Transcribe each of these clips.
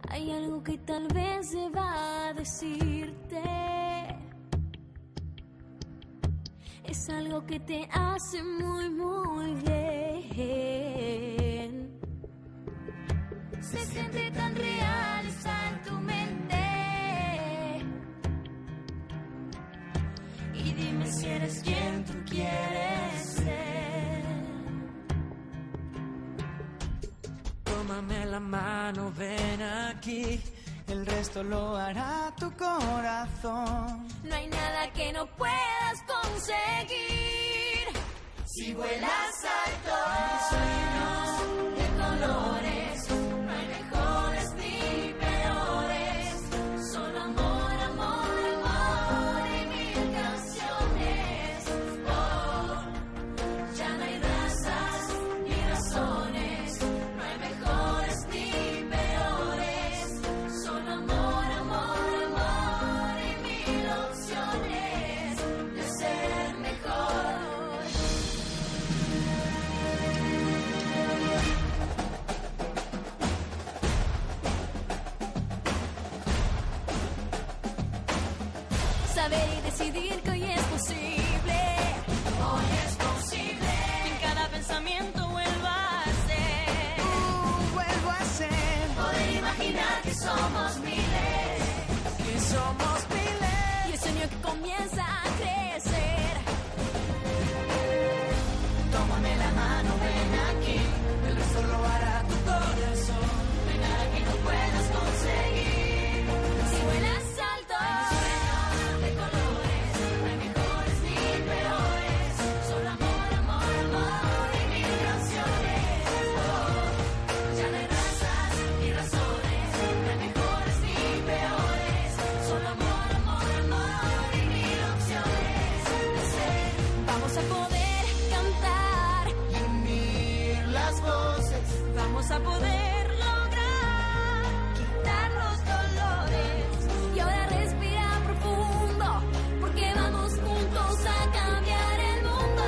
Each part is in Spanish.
Hay algo que tal vez deba decirte. Es algo que te hace muy, muy bien. Se siente tan real, está en tu mente. Y dime si eres quien tú quieres ser. Tómame la mano, ven aquí. El resto lo hará tu corazón. No hay nada que no puedas conseguir si vuelas alto. Sueños de colores, no hay mejores ni peores. Solo amor, amor, amor y mil canciones. Oh, ya no hay razas ni razones, no hay mejores ni peores. Solo amor, amor, amor y mil opciones de ser mejor. Saber y decidir que hoy es posible. Hoy es posible. Que en cada pensamiento vuelva a ser. Vuelvo a ser. Poder imaginar que somos miles. Que somos miles. Y el sueño que comienza a crecer. Tómame la mano, ven aquí. El resto lo hará tu corazón. No hay nada que no puedas conseguir si vuelas alto. De colores, no hay mejores ni peores. Solo amor, amor, amor y mil canciones. Oh, ya no hay razas ni razones, no hay mejores ni peores. Solo amor, amor, amor y mil opciones de ser. Vamos a poder cantar Y unir las voces. Vamos a poder lograr quitar los dolores. Y ahora respira profundo, porque vamos juntos a cambiar el mundo.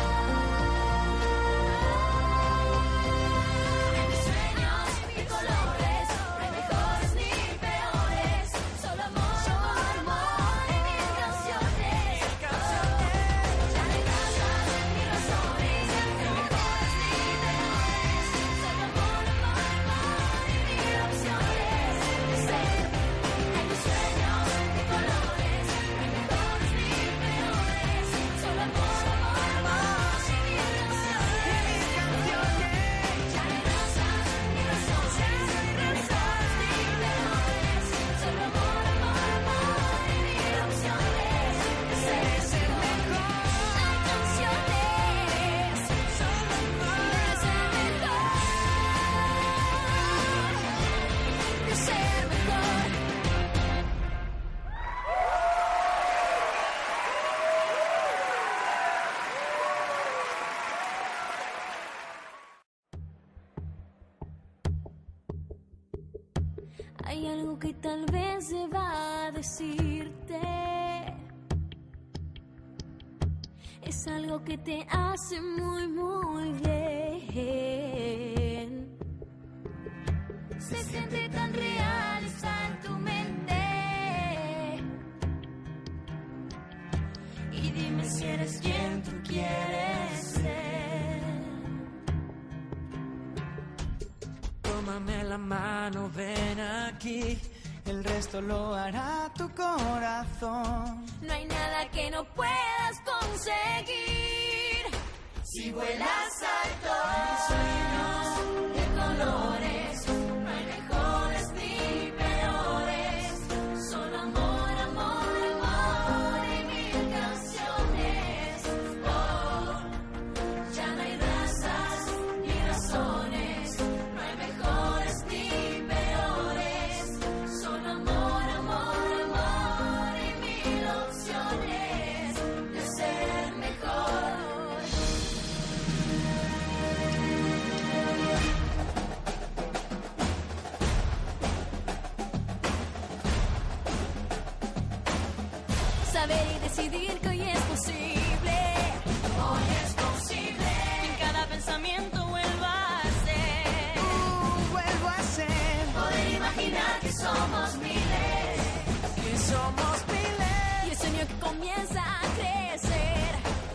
En mis sueños de colores, no hay mejores ni peores. Solo amor, amor, amor y mil canciones. Ya no hay razas ni razones, no hay mejores ni peores. Solo amor, amor, amor y mil opciones de ser. En mis sueños de colores, no hay mejores ni peores. Solo amor, amor, amor y mil canciones. Ya no hay razas ni razones, no hay mejores ni peores. Solo amor, amor, amor y mil opciones de ser mejor. Hay canciones de ser mejor, de ser mejor. Hay algo que tal vez deba decirte. Es algo que te hace muy, muy bien. Se siente tan real, está en tu mente. Y dime si eres quien tú quieres ser. Tómame la mano, ven aquí. El resto lo hará tu corazón. No hay nada que no puedas conseguir si vuelas alto. Sueños de colores, no hay mejores ni peores. Solo amor, amor, amor y mil canciones. Oh, ya no hay razas ni razones, no hay mejores ni peores. Solo amor, amor, amor y mil opciones de ser mejor. Saber y decidir que hoy es posible. Hoy es posible. Que en cada pensamiento vuelva a ser. Vuelvo a ser. Poder imaginar comienza a crecer.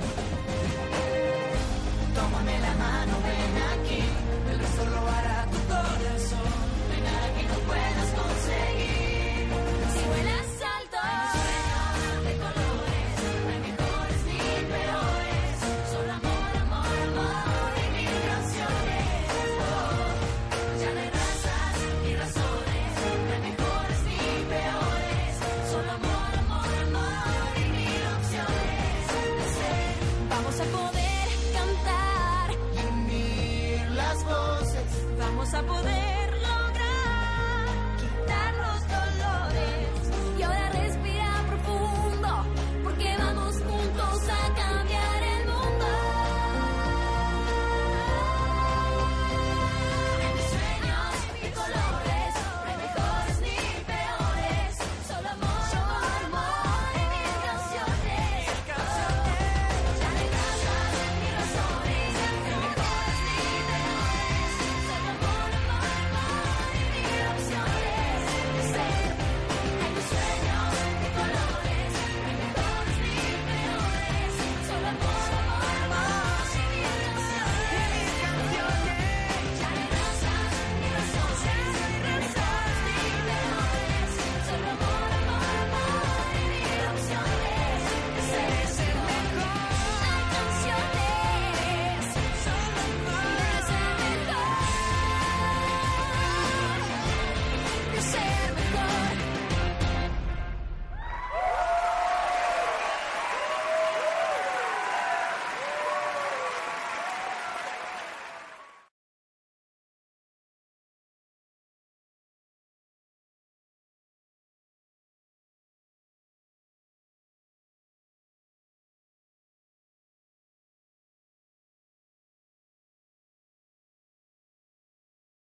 Tómame la mano, ven aquí, el resto lo hará tu corazón. No hay nada que no puedas conseguir. Si vuelas alto, sueños de colores, no hay mejores ni peores. Solo amor, amor, amor y mil canciones. Oh, ya no hay razas ni razones, no hay mejores ni peores. Solo amor, amor, amor y mil opciones de ser. Vamos a poder cantar Y unir las voces. Vamos a poder